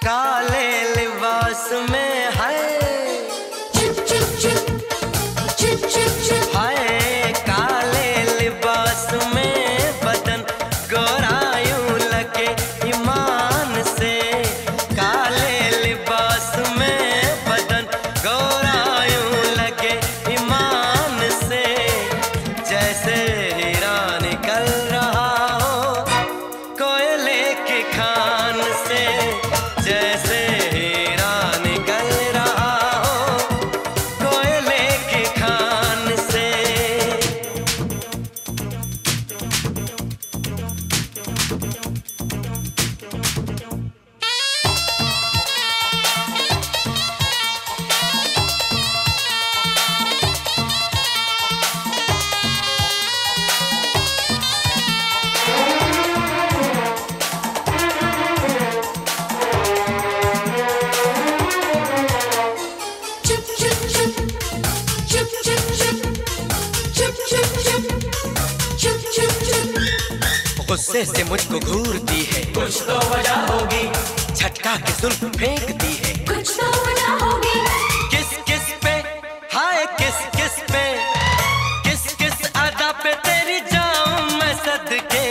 काले लिबास में है हाय काले लिबास में बदन गोरायूं लगे ईमान से। काले लिबास में बदन गोरायूं लगे ईमान से। जैसे हीरा निकल रहा हो कोयले की खान से। जैसे हीरा निकल रहा हो कोयले की खान से। गुस्से से मुझको घूरती है, कुछ तो वजह होगी। झटका के जुल्फ फेंकती है, कुछ तो वजह होगी। किस किस पे हाय किस किस पे, किस किस अदा पे तेरी जाऊं मैं सदके।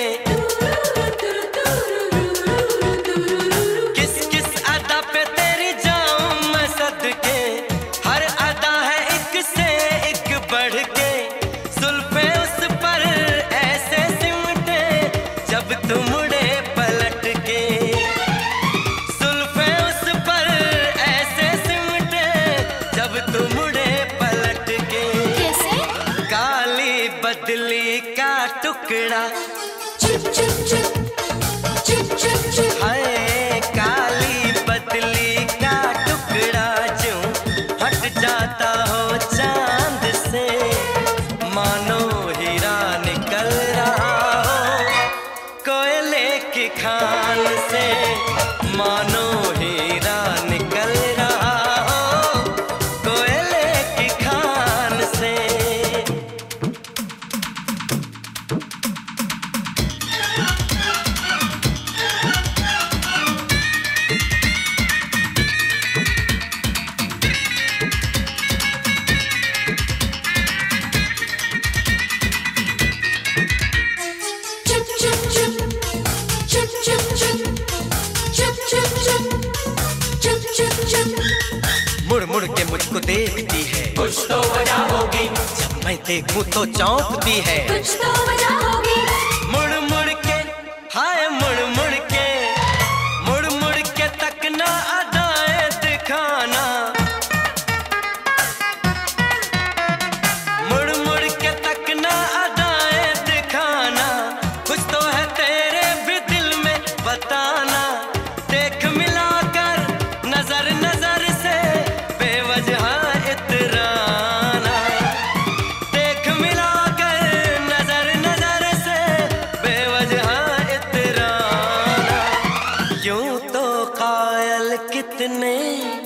किस किस अदा पे तेरी जाऊं मैं सदके। हर अदा है एक से एक बढ़ के। जुल्फे उस पर ऐसे सिमटे जब तुम मुड़े पलट के। जुल्फे उस पर ऐसे सिमटे जब तुम मुड़े पलट के। कैसे? काली बदली का टुकड़ा चुप चुप चुप चुप चुप चुप। हाय काली बदली का टुकड़ा जो हट जाता हो चांद से। मानो हीरा निकल रहा हो कोयले की खान से। मानो हीरा निकल रहा हो कोयले की खान से। मुड़ मुड़ के मुझको देखती है, कुछ तो वजह होगी। जब मैं देखूं तो चौंकती है, कुछ तो वजह होगी। मुड़ मुड़ के हाय मुड़ मुड़ के, मुड़ मुड़ के तकना अदाएं दिखाना। मुड़ मुड़ के तकना अदाएं दिखाना। कुछ तो है तेरे भी दिल में बताना। देख मिलाकर नजर नजर से बेवजह इतराना। देख मिलाकर नजर नजर से बेवजह इतराना। यूं तो कायल कितने